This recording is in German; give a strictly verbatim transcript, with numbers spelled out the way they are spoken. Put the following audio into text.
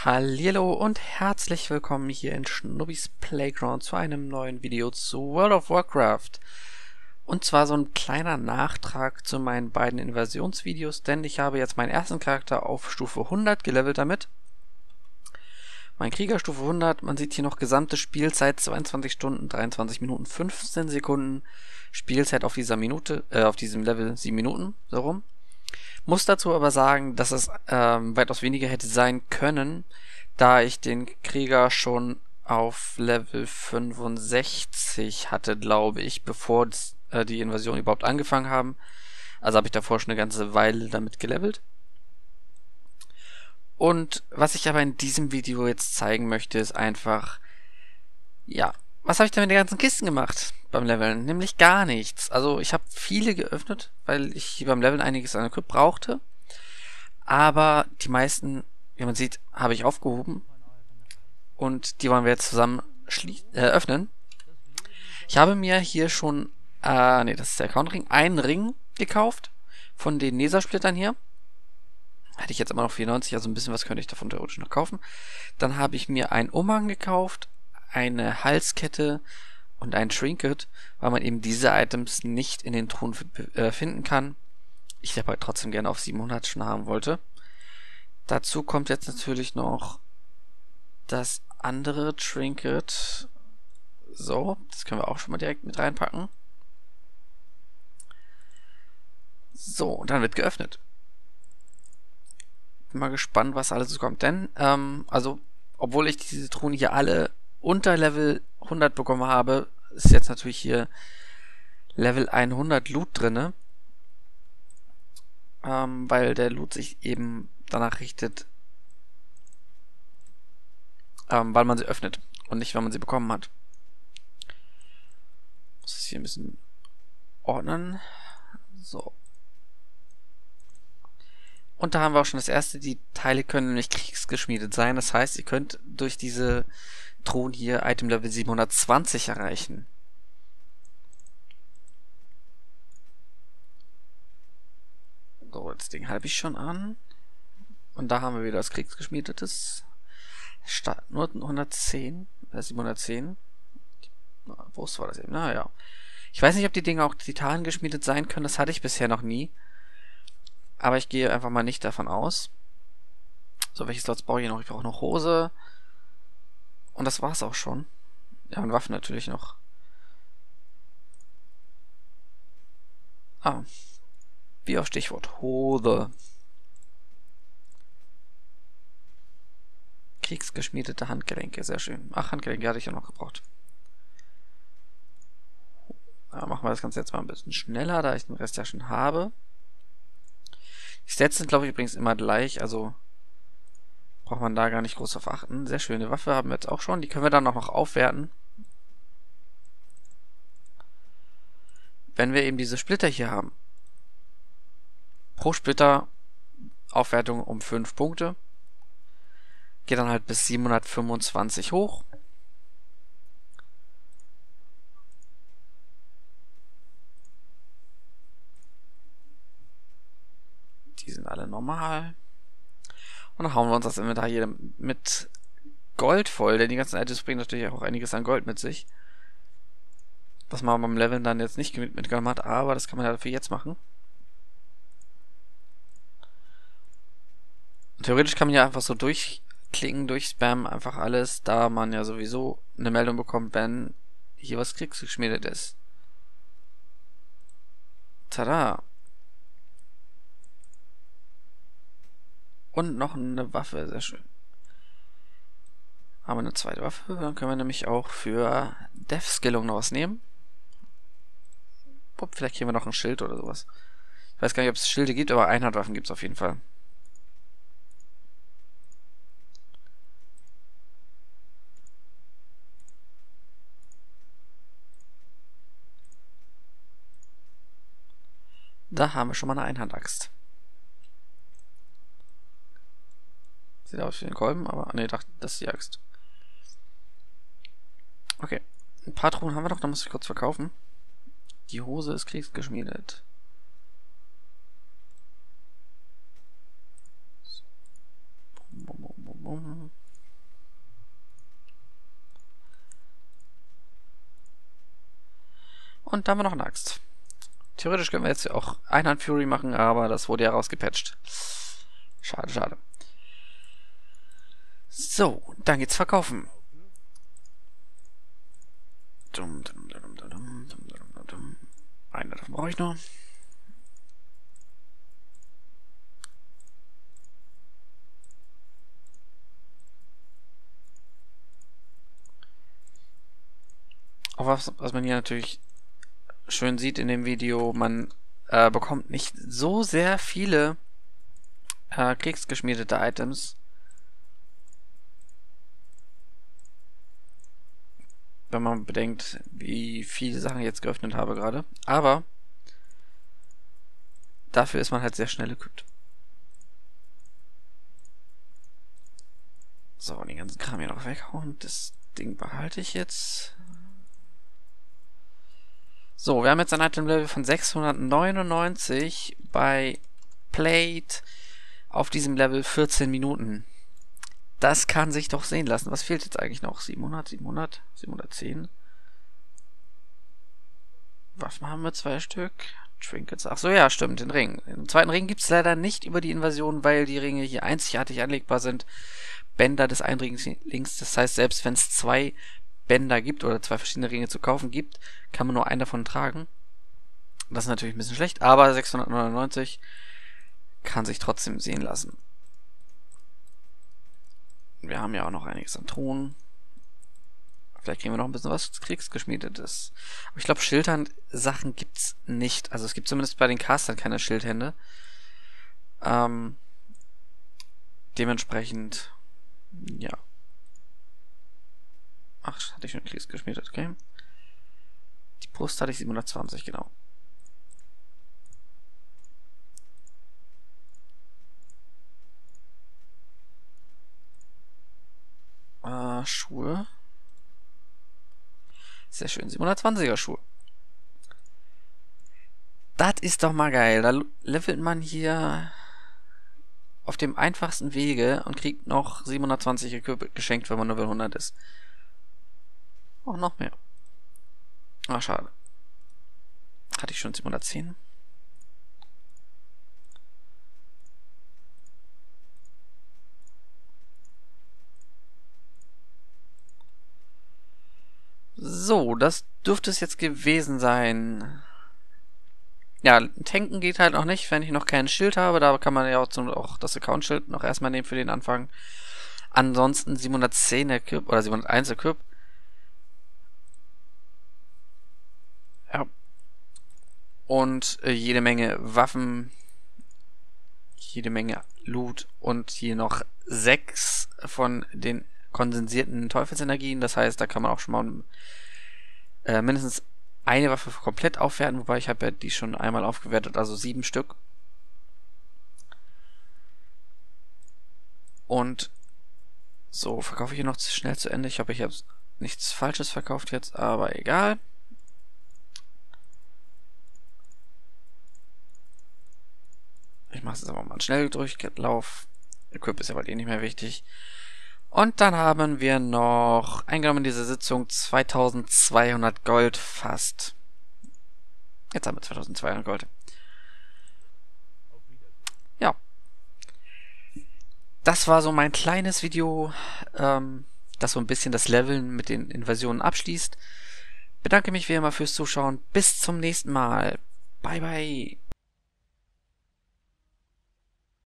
Hallihallo und herzlich willkommen hier in Schnubbis Playground zu einem neuen Video zu World of Warcraft. Und zwar so ein kleiner Nachtrag zu meinen beiden Invasionsvideos, denn ich habe jetzt meinen ersten Charakter auf Stufe hundert gelevelt damit. Mein Krieger Stufe hundert, man sieht hier noch gesamte Spielzeit zweiundzwanzig Stunden, dreiundzwanzig Minuten, fünfzehn Sekunden. Spielzeit auf dieser Minute, äh, auf diesem Level sieben Minuten, so rum. Muss dazu aber sagen, dass es ähm, weitaus weniger hätte sein können, da ich den Krieger schon auf Level fünfundsechzig hatte, glaube ich, bevor das, äh, die Invasion überhaupt angefangen haben. Also habe ich davor schon eine ganze Weile damit gelevelt. Und was ich aber in diesem Video jetzt zeigen möchte, ist einfach, ja, was habe ich denn mit den ganzen Kisten gemacht beim Leveln? Nämlich gar nichts. Also ich habe viele geöffnet, weil ich beim Leveln einiges an Equip brauchte. Aber die meisten, wie man sieht, habe ich aufgehoben. Und die wollen wir jetzt zusammen äh, öffnen. Ich habe mir hier schon, äh, nee, das ist der Account-Ring, einen Ring gekauft von den Nesa-Splittern hier. Hätte ich jetzt immer noch vierundneunzig, also ein bisschen was könnte ich davon theoretisch noch kaufen. Dann habe ich mir einen Umhang gekauft, eine Halskette und ein Trinket, weil man eben diese Items nicht in den Truhen äh, finden kann. Ich aber trotzdem gerne auf siebenhundert schon haben wollte. Dazu kommt jetzt natürlich noch das andere Trinket. So, das können wir auch schon mal direkt mit reinpacken. So, und dann wird geöffnet. Bin mal gespannt, was alles so kommt. Denn, ähm, also, obwohl ich diese Truhen hier alle unter Level hundert bekommen habe, ist jetzt natürlich hier Level hundert Loot drinne. Ähm, weil der Loot sich eben danach richtet, ähm, weil man sie öffnet und nicht, weil man sie bekommen hat. Muss ich hier ein bisschen ordnen. So. Und da haben wir auch schon das erste. Die Teile können nämlich kriegsgeschmiedet sein. Das heißt, ihr könnt durch diese Truhen hier Item Level siebenhundertzwanzig erreichen. So, das Ding halte ich schon an. Und da haben wir wieder das kriegsgeschmiedetes. Start nur hundertzehn, äh, siebenhundertzehn. Wo war das eben? Naja. Ich weiß nicht, ob die Dinge auch Titan geschmiedet sein können. Das hatte ich bisher noch nie. Aber ich gehe einfach mal nicht davon aus. So, welche Slots brauche ich noch? Ich brauche noch Hose. Und das war's auch schon. Ja, und Waffen natürlich noch. Ah. Wie auf Stichwort. Hose. Kriegsgeschmiedete Handgelenke. Sehr schön. Ach, Handgelenke hatte ich ja noch gebraucht. Ja, machen wir das Ganze jetzt mal ein bisschen schneller, da ich den Rest ja schon habe. Die Stats sind, glaube ich, übrigens immer gleich, also braucht man da gar nicht groß drauf achten. Sehr schöne Waffe haben wir jetzt auch schon. Die können wir dann auch noch aufwerten. Wenn wir eben diese Splitter hier haben. Pro Splitter Aufwertung um fünf Punkte. Geht dann halt bis siebenhundertfünfundzwanzig hoch. Die sind alle normal. Und dann hauen wir uns das Inventar hier mit Gold voll, denn die ganzen Items bringen natürlich auch einiges an Gold mit sich. Was man beim Leveln dann jetzt nicht mitgenommen hat, aber das kann man ja dafür jetzt machen. Und theoretisch kann man ja einfach so durchklicken, durchspammen, einfach alles, da man ja sowieso eine Meldung bekommt, wenn hier was kriegsgeschmiedet ist. Tada! Und noch eine Waffe, sehr schön. Haben wir eine zweite Waffe, dann können wir nämlich auch für Death-Skillung noch was nehmen. Pup, vielleicht kriegen wir noch ein Schild oder sowas. Ich weiß gar nicht, ob es Schilde gibt, aber Einhandwaffen gibt es auf jeden Fall. Da haben wir schon mal eine Einhandaxt. Sieht aus wie ein Kolben, aber ne, das ist die Axt. Okay, ein paar Truhen haben wir noch, da muss ich kurz verkaufen. Die Hose ist kriegsgeschmiedet. bum. Und da haben wir noch eine Axt. Theoretisch können wir jetzt auch Einhand Fury machen, aber das wurde ja rausgepatcht. Schade, schade. So, dann geht's verkaufen. Dum, dum, dum, dum, dum, dum, dum, dum. Eine davon brauche ich noch. Auch was, was man hier natürlich schön sieht in dem Video, man äh, bekommt nicht so sehr viele äh, kriegsgeschmiedete Items. Wenn man bedenkt, wie viele Sachen ich jetzt geöffnet habe gerade. Aber dafür ist man halt sehr schnell equipped. So, den ganzen Kram hier noch weghauen. Das Ding behalte ich jetzt. So, wir haben jetzt ein Item-Level von sechshundertneunundneunzig bei Plate auf diesem Level vierzehn Minuten. Das kann sich doch sehen lassen. Was fehlt jetzt eigentlich noch? siebenhundert, siebenhundert, siebenhundertzehn. Waffen haben wir zwei Stück. Trinkets. Ach so, ja, stimmt, den Ring. Den zweiten Ring gibt es leider nicht über die Invasion, weil die Ringe hier einzigartig anlegbar sind. Bänder des Einrings. Das heißt, selbst wenn es zwei Bänder gibt oder zwei verschiedene Ringe zu kaufen gibt, kann man nur einen davon tragen. Das ist natürlich ein bisschen schlecht, aber sechshundertneunundneunzig kann sich trotzdem sehen lassen. Wir haben ja auch noch einiges an Thronen. Vielleicht kriegen wir noch ein bisschen was Kriegsgeschmiedetes. Aber ich glaube, Schildhand-Sachen gibt's nicht. Also es gibt zumindest bei den Castern keine Schildhände. Ähm, dementsprechend, ja. Ach, hatte ich schon kriegsgeschmiedet, okay. Die Brust hatte ich siebenhundertzwanzig, genau. Äh, Schuhe. Sehr schön, siebenhundertzwanziger Schuhe. Das ist doch mal geil. Da levelt man hier auf dem einfachsten Wege und kriegt noch siebenhundertzwanzig geschenkt, wenn man Level hundert ist. Oh, noch mehr. Ah, schade. Hatte ich schon siebenhundertzehn? So, das dürfte es jetzt gewesen sein. Ja, tanken geht halt noch nicht, wenn ich noch kein Schild habe. Da kann man ja auch, zum, auch das Account-Schild noch erstmal nehmen für den Anfang. Ansonsten siebenhundertzehn Equip oder siebenhunderteins Equip. Ja. Und äh, jede Menge Waffen. Jede Menge Loot. Und hier noch sechs von den kondensierten Teufelsenergien. Das heißt, da kann man auch schon mal äh, mindestens eine Waffe komplett aufwerten, wobei ich habe ja die schon einmal aufgewertet, also sieben Stück. Und so, verkaufe ich hier noch schnell zu Ende. Ich hoffe, ich habe nichts Falsches verkauft jetzt, aber egal. Ich mache jetzt aber mal einen Schnelldurchlauf. Equip ist ja bald eh nicht mehr wichtig. Und dann haben wir noch eingenommen in diese Sitzung zweitausendzweihundert Gold fast. Jetzt haben wir zweitausendzweihundert Gold. Ja. Das war so mein kleines Video, ähm, das so ein bisschen das Leveln mit den Invasionen abschließt. Bedanke mich wie immer fürs Zuschauen. Bis zum nächsten Mal. Bye, bye.